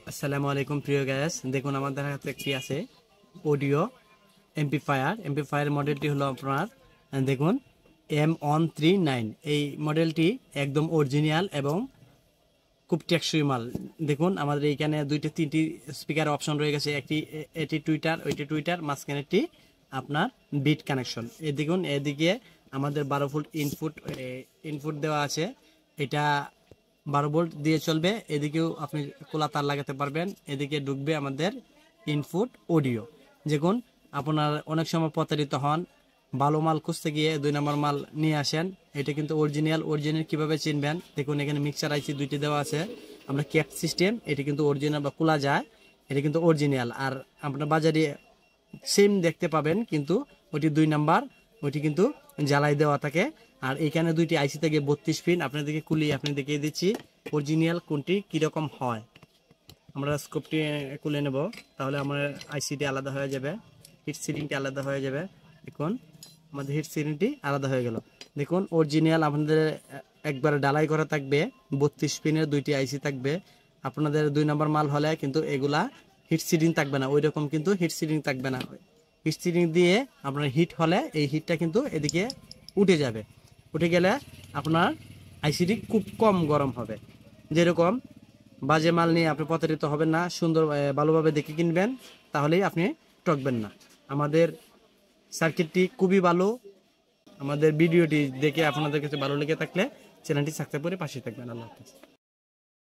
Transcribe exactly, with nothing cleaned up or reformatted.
আসসালামু আলাইকুম প্রিয় গ্যাস, দেখুন আমাদের হাতে একটি আছে অডিও এমপ্লিফায়ার। এমপ্লিফায়ার মডেলটি হলো আপনার দেখুন এম ওয়ান থ্রি নাইন। এই মডেলটি একদম অরিজিনাল এবং খুব টেকসই মাল। দেখুন আমাদের এইখানে দুইটি তিনটি স্পিকার অপশন রয়ে গেছে, একটি এটি টুইটার, ওইটি টুইটার, মাঝখানেরটি আপনার বিট কানেকশন। এই দেখুন এদিকে আমাদের বারো ভোল্ট ইনপুট ইনপুট দেওয়া আছে, এটা বারো ভোল্ট দিয়ে চলবে। এদিকেও আপনি খোলা তার লাগাতে পারবেন। এদিকে ঢুকবে আমাদের ইনপুট অডিও। দেখুন আপনার অনেক সময় প্রতারিত হন, ভালো মাল খুঁজতে গিয়ে দুই নম্বর মাল নিয়ে আসেন। এটা কিন্তু অরিজিনাল। অরিজিনাল কিভাবে চিনবেন? দেখুন এখানে মিক্সার আইসি দুইটি দেওয়া আছে, আমরা ক্যাপ সিস্টেম, এটি কিন্তু অরিজিনাল বা খোলা যায়, এটা কিন্তু অরিজিনাল। আর আপনার বাজারে সেম দেখতে পাবেন, কিন্তু ওটি দুই নাম্বার, ওটি কিন্তু জ্বালাই দেওয়া থাকে। আর এখানে দুইটি আইসি থেকে বত্রিশ পিন আপনাদেরকে খুলি আপনি দেখিয়ে দিচ্ছি অরিজিনাল কোনটি কীরকম হয়। আমরা স্কোপটি খুলে নেব, তাহলে আমার আইসিটি আলাদা হয়ে যাবে, হিট সিলিংটি আলাদা হয়ে যাবে। দেখুন আমাদের হিট সিলিংটি আলাদা হয়ে গেল। দেখুন অরিজিনাল আপনাদের একবার ডালাই করা থাকবে, বত্রিশ পিনের দুইটি আইসি থাকবে। আপনাদের দুই নম্বর মাল হলে কিন্তু এগুলা হিট সিলিং থাকবে না, ওই রকম কিন্তু হিট সিলিং থাকবে না। হিট সিলিং দিয়ে আপনার হিট হলে এই হিটটা কিন্তু এদিকে উঠে যাবে, উঠে গেলে আপনার আইসিটি খুব কম গরম হবে। যেরকম বাজে মাল নিয়ে আপনি প্রতারিত হবেন না, সুন্দর ভালোভাবে দেখে কিনবেন, তাহলেই আপনি ঠকবেন না। আমাদের সার্কিটটি খুবই ভালো। আমাদের ভিডিওটি দেখে আপনাদের কাছে ভালো লেগে থাকলে চ্যানেলটি সাবস্ক্রাইব করে পাশে থাকবেন। আল্লাহ হাফেজ।